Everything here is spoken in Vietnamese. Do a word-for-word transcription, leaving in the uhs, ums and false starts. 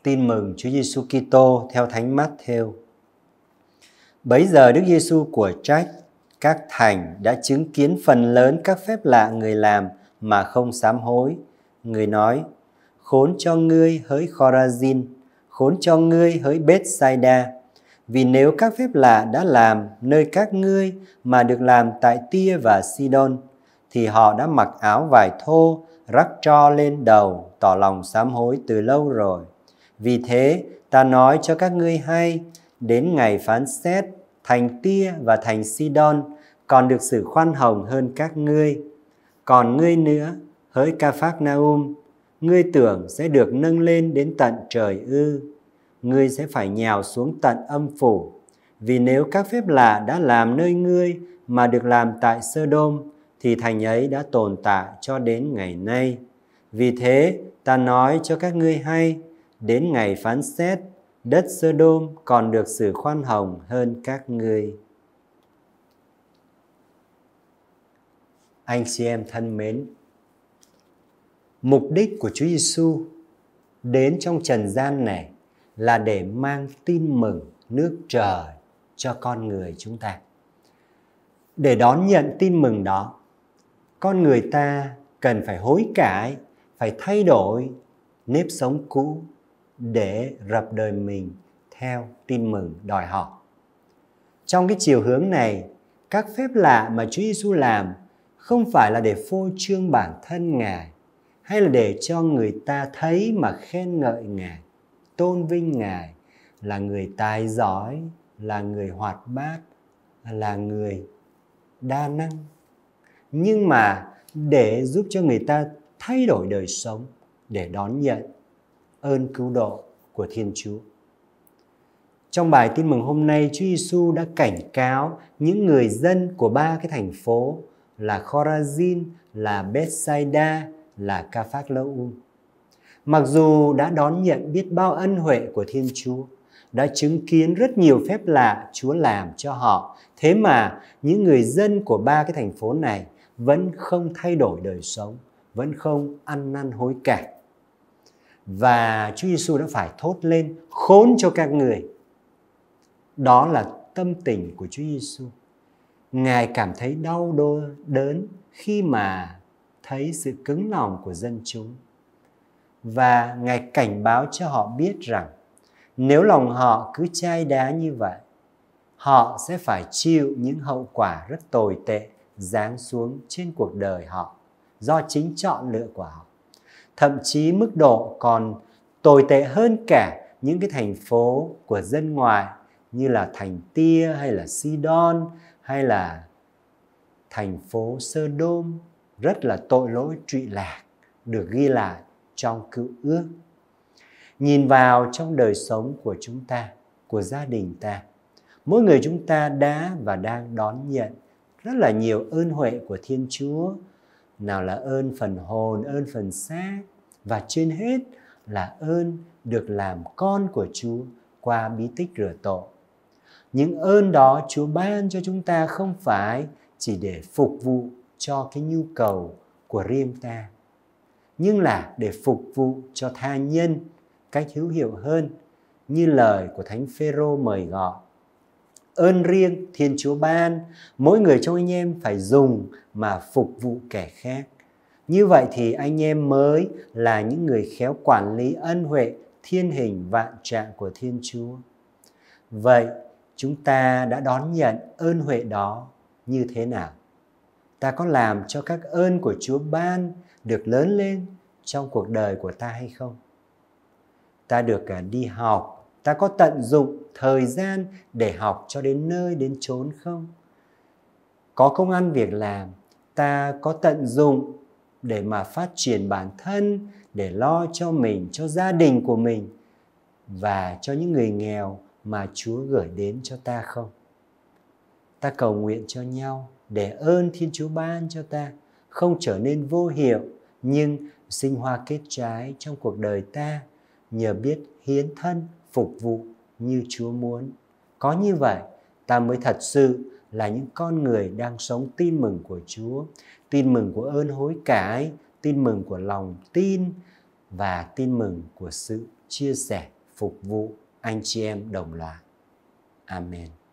Tin mừng Chúa Giêsu Kitô theo Thánh Mát-thêu. Bấy giờ Đức Giêsu của trách các thành đã chứng kiến phần lớn các phép lạ người làm mà không sám hối. Người nói: khốn cho ngươi hỡi Khorazin, khốn cho ngươi hỡi Bết-sai-đa, vì nếu các phép lạ đã làm nơi các ngươi mà được làm tại Tia và Sidon, thì họ đã mặc áo vải thô, rắc tro lên đầu, tỏ lòng sám hối từ lâu rồi. Vì thế ta nói cho các ngươi hay, đến ngày phán xét, thành Tia và thành Sidon còn được xử khoan hồng hơn các ngươi. Còn ngươi nữa, hỡi Ca-phác-na-um, ngươi tưởng sẽ được nâng lên đến tận trời ư? Ngươi sẽ phải nhào xuống tận âm phủ. Vì nếu các phép lạ đã làm nơi ngươi mà được làm tại Sơ-đôm, thì thành ấy đã tồn tại cho đến ngày nay. Vì thế ta nói cho các ngươi hay, đến ngày phán xét, đất Sơ-đôm còn được xử khoan hồng hơn các ngươi. Anh chị em thân mến, mục đích của Chúa Giêsu đến trong trần gian này là để mang tin mừng nước trời cho con người chúng ta. Để đón nhận tin mừng đó, con người ta cần phải hối cải, phải thay đổi nếp sống cũ để rập đời mình theo tin mừng đòi hỏi. Trong cái chiều hướng này, các phép lạ mà Chúa Giêsu làm không phải là để phô trương bản thân Ngài, hay là để cho người ta thấy mà khen ngợi Ngài, tôn vinh Ngài là người tài giỏi, là người hoạt bát, là người đa năng, nhưng mà để giúp cho người ta thay đổi đời sống, để đón nhận ơn cứu độ của Thiên Chúa. Trong bài tin mừng hôm nay, Chúa Giêsu đã cảnh cáo những người dân của ba cái thành phố là Khorazin, là Bết-sai-đa, là Ca-phác-na-um. Mặc dù đã đón nhận biết bao ân huệ của Thiên Chúa, đã chứng kiến rất nhiều phép lạ Chúa làm cho họ, thế mà những người dân của ba cái thành phố này vẫn không thay đổi đời sống, vẫn không ăn năn hối cải. Và Chúa Giêsu đã phải thốt lên: khốn cho các người. Đó là tâm tình của Chúa Giêsu. Ngài cảm thấy đau đớn khi mà thấy sự cứng lòng của dân chúng. Và Ngài cảnh báo cho họ biết rằng nếu lòng họ cứ chai đá như vậy, họ sẽ phải chịu những hậu quả rất tồi tệ giáng xuống trên cuộc đời họ do chính chọn lựa của họ. Thậm chí mức độ còn tồi tệ hơn cả những cái thành phố của dân ngoài như là thành Tia hay là Sidon hay là thành phố Sơ-đôm, rất là tội lỗi trụy lạc được ghi lại trong Cựu Ước. Nhìn vào trong đời sống của chúng ta, của gia đình ta, mỗi người chúng ta đã và đang đón nhận rất là nhiều ơn huệ của Thiên Chúa. Nào là ơn phần hồn, ơn phần xác, và trên hết là ơn được làm con của Chúa qua bí tích rửa tội. Những ơn đó Chúa ban cho chúng ta không phải chỉ để phục vụ cho cái nhu cầu của riêng ta, nhưng là để phục vụ cho tha nhân cách hữu hiệu hơn, như lời của Thánh Phêrô mời gọi. Ơn riêng Thiên Chúa ban, mỗi người trong anh em phải dùng mà phục vụ kẻ khác. Như vậy thì anh em mới là những người khéo quản lý ân huệ thiên hình vạn trạng của Thiên Chúa. Vậy chúng ta đã đón nhận ơn huệ đó như thế nào? Ta có làm cho các ơn của Chúa ban được lớn lên trong cuộc đời của ta hay không? Ta được đi học, ta có tận dụng thời gian để học cho đến nơi đến chốn không? Có công ăn việc làm, ta có tận dụng để mà phát triển bản thân, để lo cho mình, cho gia đình của mình và cho những người nghèo mà Chúa gửi đến cho ta không? Ta cầu nguyện cho nhau để ơn Thiên Chúa ban cho ta không trở nên vô hiệu, nhưng sinh hoa kết trái trong cuộc đời ta, nhờ biết hiến thân phục vụ như Chúa muốn. Có như vậy, ta mới thật sự là những con người đang sống tin mừng của Chúa, tin mừng của ơn hối cải, tin mừng của lòng tin và tin mừng của sự chia sẻ phục vụ anh chị em đồng loạt. Amen.